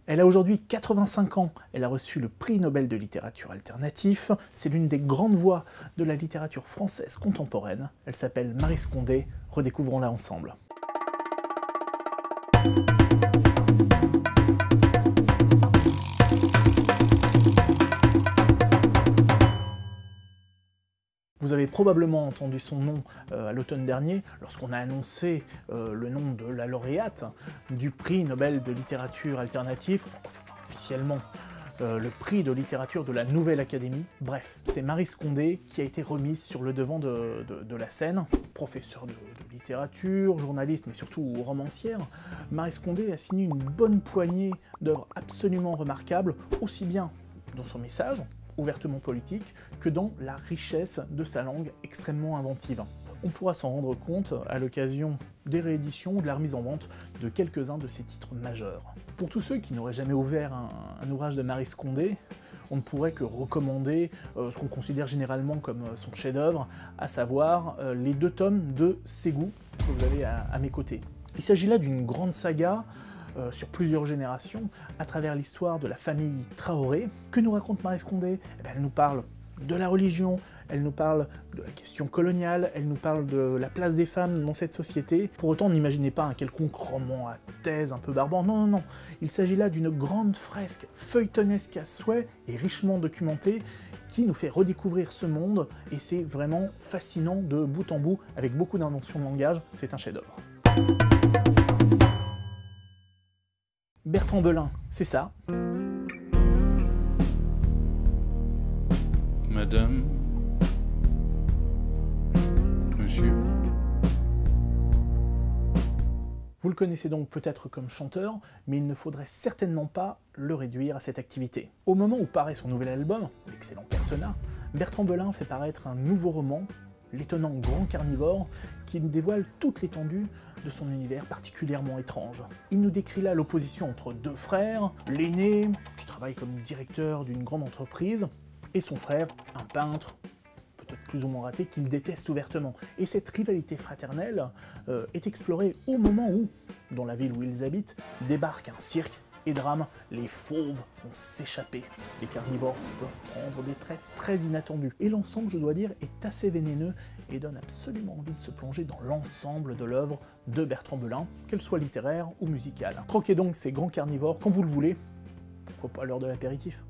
Elle a aujourd'hui 85 ans, elle a reçu le prix Nobel de littérature alternatif, c'est l'une des grandes voix de la littérature française contemporaine. Elle s'appelle Maryse Condé, redécouvrons-la ensemble. Vous avez probablement entendu son nom à l'automne dernier, lorsqu'on a annoncé le nom de la lauréate du prix Nobel de littérature alternative, officiellement le prix de littérature de la Nouvelle Académie. Bref, c'est Maryse Condé qui a été remise sur le devant de la scène. Professeure de littérature, journaliste, mais surtout romancière, Maryse Condé a signé une bonne poignée d'œuvres absolument remarquables, aussi bien dans son message, ouvertement politique, que dans la richesse de sa langue extrêmement inventive. On pourra s'en rendre compte à l'occasion des rééditions ou de la remise en vente de quelques-uns de ses titres majeurs. Pour tous ceux qui n'auraient jamais ouvert un ouvrage de Maryse Condé, on ne pourrait que recommander ce qu'on considère généralement comme son chef-d'œuvre, à savoir les 2 tomes de Ségou que vous avez à mes côtés. Il s'agit là d'une grande saga sur plusieurs générations, à travers l'histoire de la famille Traoré. Que nous raconte Maryse Condé? Elle nous parle de la religion, elle nous parle de la question coloniale, elle nous parle de la place des femmes dans cette société. Pour autant, n'imaginez pas un quelconque roman à thèse un peu barbant, non, non, non. Il s'agit là d'une grande fresque feuilletonesque à souhait et richement documentée, qui nous fait redécouvrir ce monde, et c'est vraiment fascinant de bout en bout, avec beaucoup d'inventions de langage, c'est un chef-d'œuvre. Bertrand Belin, c'est ça. Madame, monsieur. Vous le connaissez donc peut-être comme chanteur, mais il ne faudrait certainement pas le réduire à cette activité. Au moment où paraît son nouvel album, l'excellent Persona, Bertrand Belin fait paraître un nouveau roman, L'étonnant grand carnivore, qui nous dévoile toute l'étendue de son univers particulièrement étrange. Il nous décrit là l'opposition entre 2 frères, l'aîné, qui travaille comme directeur d'une grande entreprise, et son frère, un peintre, peut-être plus ou moins raté, qu'il déteste ouvertement. Et cette rivalité fraternelle est explorée au moment où, dans la ville où ils habitent, débarque un cirque et drame, les fauves vont s'échapper. Les carnivores doivent prendre des traits très inattendus. Et l'ensemble, je dois dire, est assez vénéneux et donne absolument envie de se plonger dans l'ensemble de l'œuvre de Bertrand Belin, qu'elle soit littéraire ou musicale. Croquez donc ces grands carnivores quand vous le voulez, pourquoi pas à l'heure de l'apéritif.